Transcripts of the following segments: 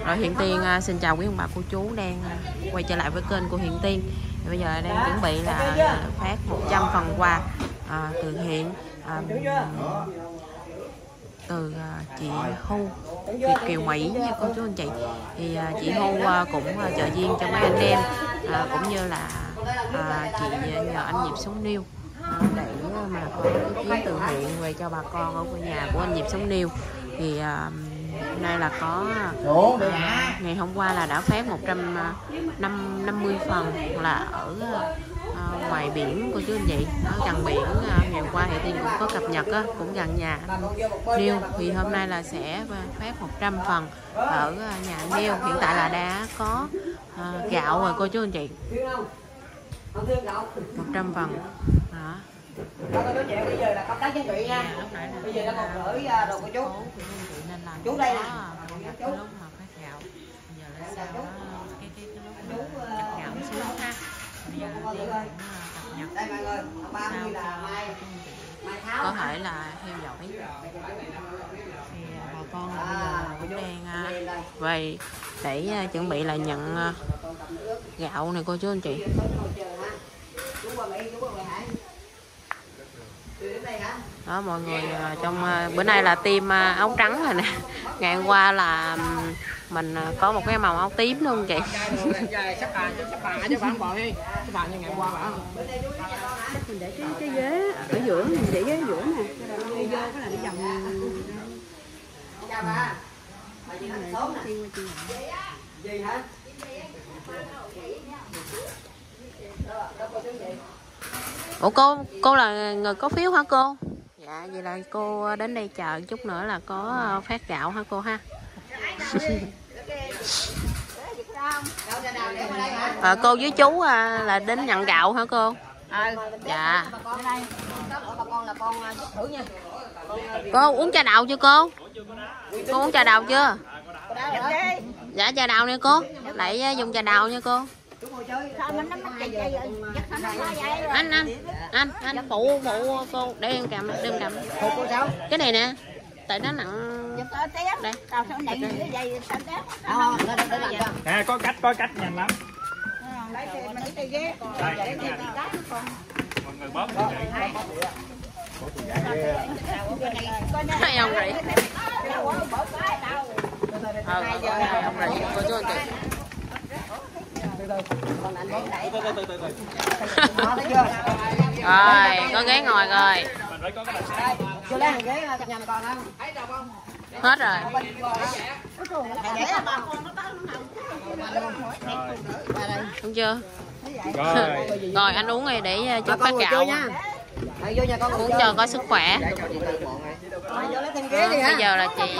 Rồi Hiện Tiên xin chào quý ông bà cô chú đang quay trở lại với kênh của Hiện Tiên. Thì bây giờ đang chuẩn bị là phát 100 phần quà từ thiện từ chị Hu Việt Kiều Mỹ nha cô chú anh chị. Thì chị Hu cũng trợ duyên cho mấy anh em cũng như là chị nhờ anh Nhịp Sống Niêu để mà có ý kiến từ thiện về cho bà con ở nhà của anh Nhịp Sống Niêu. Thì hôm nay là có ngày hôm qua là đã phát 150 phần là ở ngoài biển cô chú anh chị, ở gần biển. Ngày hôm qua thì Tiên cũng có cập nhật cũng gần nhà Niêu. Thì hôm nay là sẽ phát 100 phần ở nhà Niêu. Hiện tại là đã có gạo rồi cô chú anh chị, 100 phần đó. Bây giờ là công tác chính trị nha. Bây giờ nó còn gửi đồ của chú. Nên là chú đây nè. Cái lúc mà phát gạo bây giờ là sao đó, cái lúc mà chặt gạo xuống ha. Bây giờ là Tiên cũng cập nhật Đây mọi người, 30 là mai tháo. có thể là theo dõi. Thì bà con là bây giờ cũng đang về để chuẩn bị là nhận gạo này cô chú anh chị. Đó mọi người, trong bữa nay là team áo trắng rồi nè. Ngày hôm qua là mình có một cái màu áo tím luôn chị. Mình để cái ghế ở giữa, mình để ghế giữa nè, đi vô cái là đi vòng. Ủa cô là người có phiếu hả cô? Dạ vậy là cô đến đây chờ chút nữa là có phát gạo hả cô ha? Cô với chú là đến nhận gạo hả cô? Dạ. Cô uống trà đào chưa cô? Cô uống trà đào chưa? Dạ trà đào nè cô. Lại dùng trà đào nha cô. Anh phụ cô để em cầm, cái này nè, tại nó nặng đây. À, có cách nhanh lắm. Mọi người bóp hai ông rỉ ông rỉ cô chú anh chị. Rồi có ghế ngồi rồi. Hết rồi. Đúng chưa? Rồi anh uống này để cho phát gạo uống cho có sức khỏe. Bây giờ là chị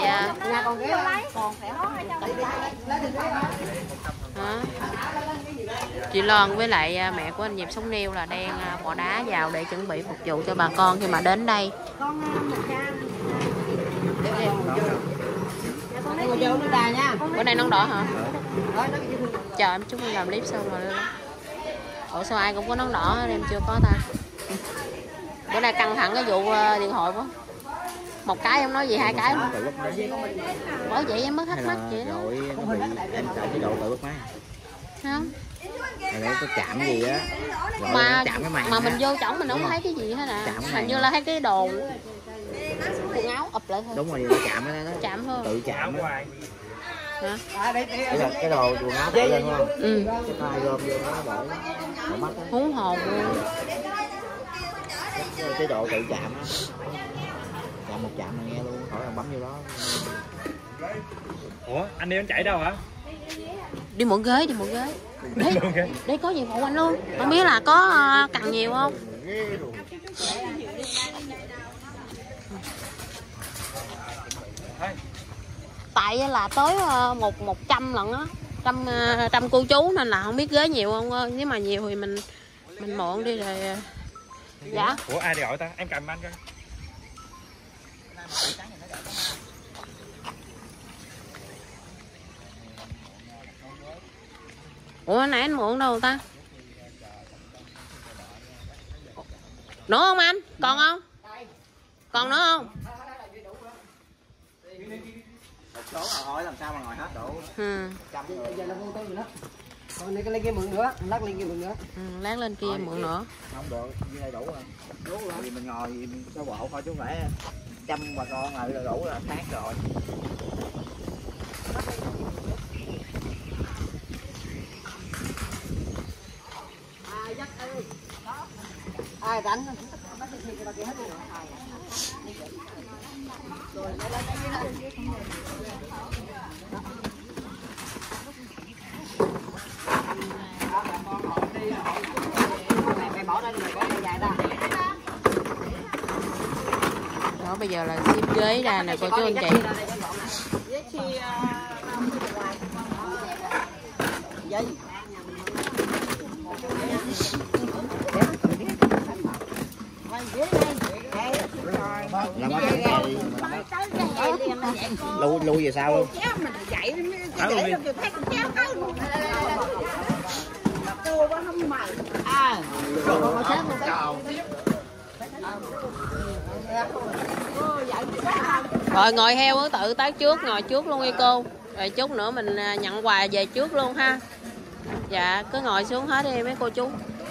chị Loan với lại mẹ của anh Nhịp Sống Niêu là đang bỏ đá vào để chuẩn bị phục vụ cho bà con khi mà đến đây. Bữa nay nón đỏ hả? Chờ em chút em làm clip xong rồi lên. Ủa sao ai cũng có nón đỏ em chưa có ta? Bữa nay căng thẳng cái vụ điện thoại quá. Một cái em nói gì hai cái luôn. Bởi vậy em mới thắc mắc vậy đó. Em chọn cái độ tự bắt máy. Không? Để có chạm gì á. Mà mình vô chổng mình không thấy cái gì hết à. Hình như là thấy cái đồ quần áo ụp lại thôi. Đúng rồi, nó chạm đó. Chạm thôi. Tự chạm đó. Hả? Cái đồ quần áo tự lên không? Ừ. Cái tay gom vô nó đổ mắt đó. Hú hồn luôn. Cái độ tự chạm á. Chạm một chạm mà nghe luôn, khỏi là bấm vô đó. Ủa anh đi anh chạy đâu hả? Đi mượn ghế. Đây có gì phụ anh luôn. Không biết là có cần nhiều không? Tại là tới 100 lần á, trăm cô chú nên là không biết ghế nhiều không. Nếu mà nhiều thì mình mượn đi rồi. Dạ. Ủa ai đi gọi ta? Em cầm anh coi. Ủa nãy anh mượn đâu ta? Nữa không anh? Còn không? Còn nữa không? Đổ hỏi làm sao mà ngồi hết đủ. Trăm người. Bây giờ nó vô tới rồi đó. Còn này cái lên kia mượn nữa, lát lên kia mượn nữa. Lát lên kia mượn nữa. Không được, như đây đủ rồi. Đủ rồi. Vì mình ngồi mình sao bộ thôi chứ không phải trăm bà con lại là đủ là khác rồi. Ai đánh? Mày bỏ đây, mày bỏ đây dài ra. Đó bây giờ là xếp ghế ra nè cô chú anh chị. Lui về sau luôn. Rồi ngồi heo tự tới trước, ngồi trước luôn đi cô. Rồi chút nữa mình nhận quà về trước luôn ha. Dạ cứ ngồi xuống hết đi mấy cô chú.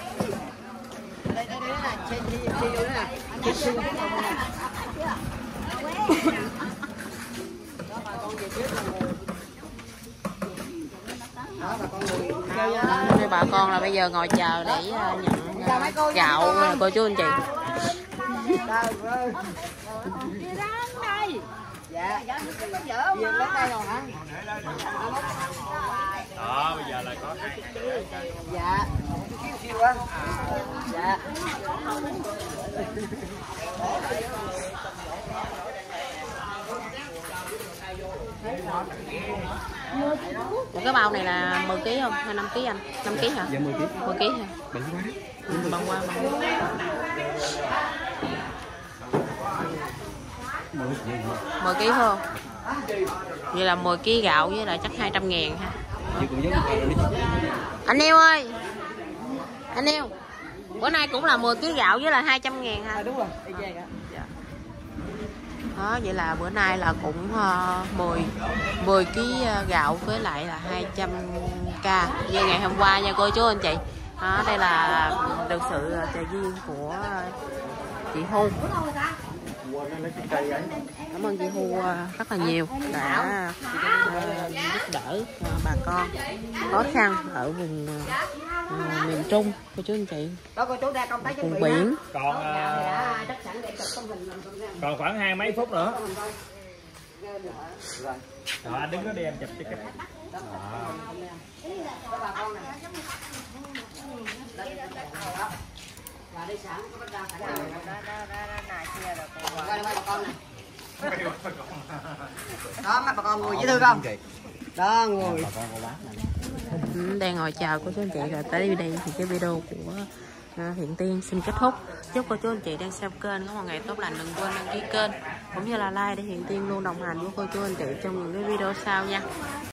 Đây bà con là bây giờ ngồi chờ để nhận gạo cô chú anh chị. Dạ, Duyên đến đây rồi hả? Đó, bây giờ là có Dạ. Siêu quá. Dạ. Cái bao này là 10 kg không? Hay 5 kg anh? 5 kg hả? Dạ 10 kg. 10 kg hả? băng qua đấy. Băng qua. 10 kg không? Vậy là 10 kg gạo với lại chắc 200.000 ha. Anh Neo ơi. Anh Neo. Bữa nay cũng là 10 kg gạo với lại 200.000 ha. Đúng rồi. Dạ. Đó, vậy là bữa nay là cũng 10 kg gạo với lại là 200k như ngày hôm qua nha cô chú anh chị. Đó, đây là được sự trợ duyên của chị Hu. Cảm ơn chị Hu rất là nhiều đã giúp đỡ bà con khó khăn ở vùng miền Trung cô chú anh chị. Đó cô chú ra công tác vùng biển. Còn khoảng 20 mấy phút nữa. Rồi anh đứng đó đi em chụp cho cái. Và đi sẵn có bắt đầu sẵn rồi. Này kia rồi cô. Coi đây bà con này. Đó mấy bà con ngồi dễ thương không? Đó ngồi. Đang ngồi chờ cô chú anh chị rồi tới đây thì cái video của Hiện Tiên xin kết thúc. Chúc cô chú anh chị đang xem kênh có một ngày tốt lành, đừng quên đăng ký kênh cũng như là like để Hiện Tiên luôn đồng hành với cô chú anh chị trong những cái video sau nha.